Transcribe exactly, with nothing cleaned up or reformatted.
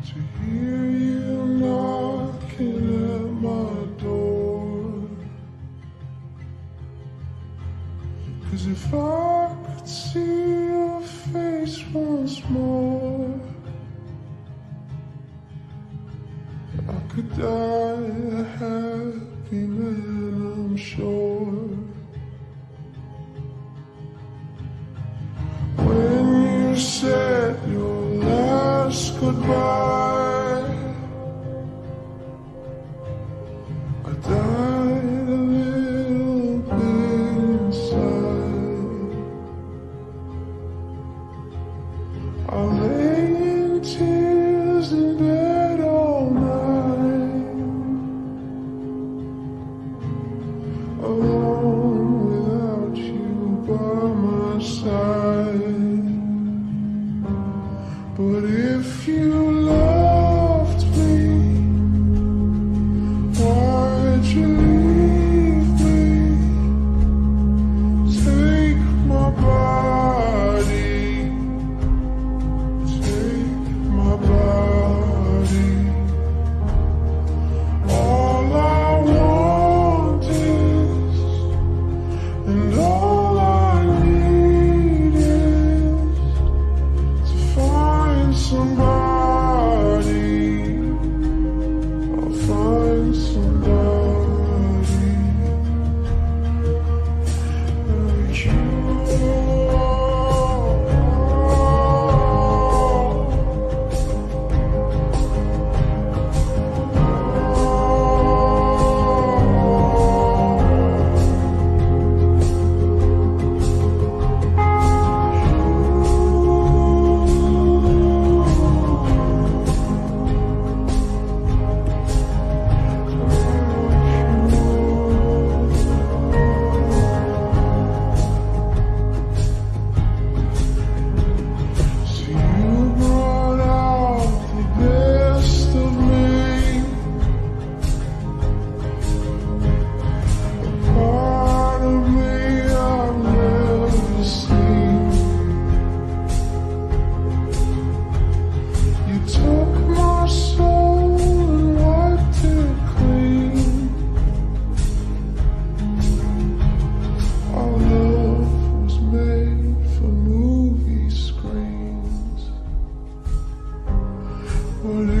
To hear you knocking at my door. 'Cause if I could see your face once more, I could die a happy man, I'm sure. When you said your last goodbye, I died a little bit inside. I lay in tears in bed all night, alone without you by my side. But if you loved me, why'd you leave me? Take my body, take my body. All I want is, and all I need is to find somebody. I'll find somebody like you. What